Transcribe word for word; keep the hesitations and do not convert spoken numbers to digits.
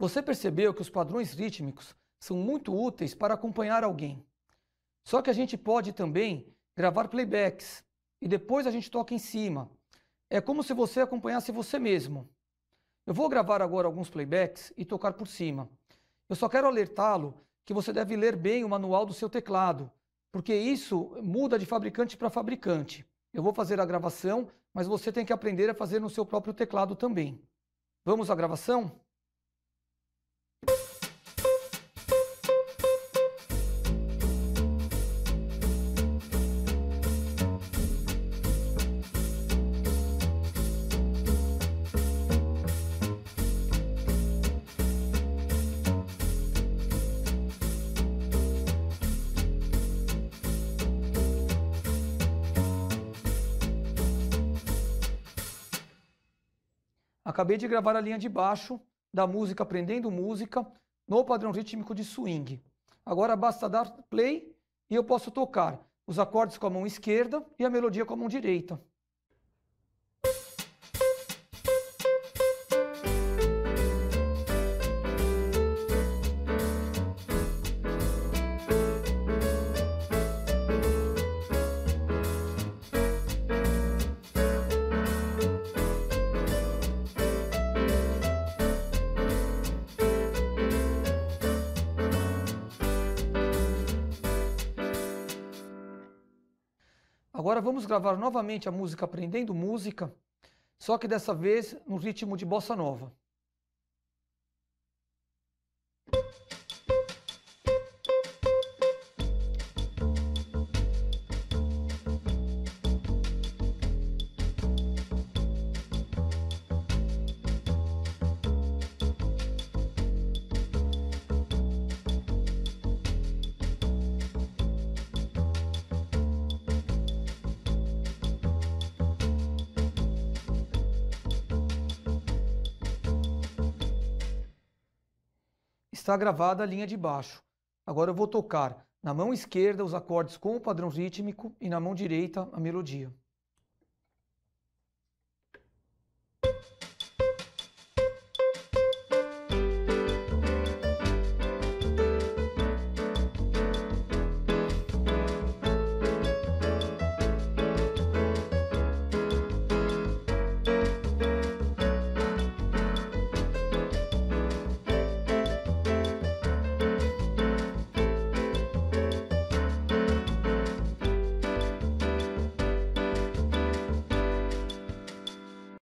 Você percebeu que os padrões rítmicos são muito úteis para acompanhar alguém. Só que a gente pode também gravar playbacks e depois a gente toca em cima. É como se você acompanhasse você mesmo. Eu vou gravar agora alguns playbacks e tocar por cima. Eu só quero alertá-lo que você deve ler bem o manual do seu teclado, porque isso muda de fabricante para fabricante. Eu vou fazer a gravação, mas você tem que aprender a fazer no seu próprio teclado também. Vamos à gravação? Acabei de gravar a linha de baixo da música Aprendendo Música no padrão rítmico de swing. Agora basta dar play e eu posso tocar os acordes com a mão esquerda e a melodia com a mão direita. Agora vamos gravar novamente a música Aprendendo Música, só que dessa vez no ritmo de bossa nova. Está gravada a linha de baixo. Agora eu vou tocar na mão esquerda os acordes com o padrão rítmico e na mão direita a melodia.